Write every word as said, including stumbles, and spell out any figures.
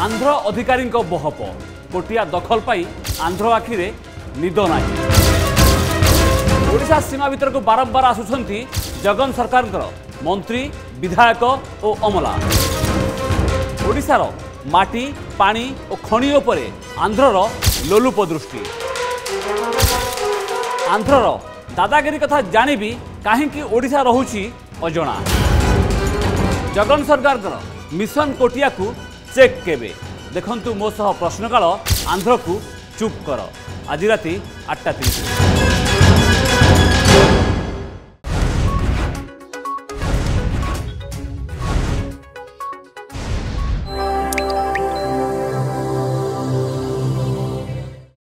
आंध्र अधिकारी बहप कोटिया दखल पाई आंध्र आखिरे निद नाही। ओडिशा सीमा भीतर को बारंबार आसुछंती जगन सरकार मंत्री विधायक और अमला। ओडिशार माटी पानी और खनि उपरे आंध्रर लोलुप दृष्टि। आंध्रर दादागिरी कथा जानी भी कहीं ओडिशा रहुछि अजणा। जगन सरकार मिशन कोटिया को चेक केबे देखंतु मो सह प्रश्नकाल आंध्र को चुप कर आज राति आठटा तीस।